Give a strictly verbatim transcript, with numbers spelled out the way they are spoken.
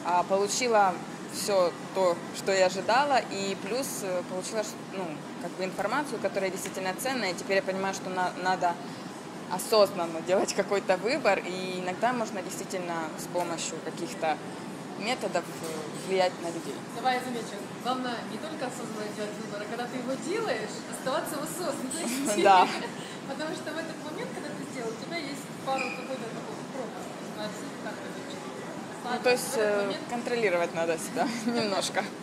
а, получила все то, что я ожидала, и плюс э, получила ну, как бы информацию, которая действительно ценная, и теперь я понимаю, что на, надо осознанно делать какой-то выбор, и иногда можно действительно с помощью каких-то методов э, влиять на людей. Давай я замечу. Главное не только осознанно делать выбор, а когда ты его делаешь, оставаться в осознанности. Да. Потому что в этот момент, когда ты сделал, у тебя есть пару какой-то такой пропуск. А как это? Ну, то есть э, контролировать надо себя немножко.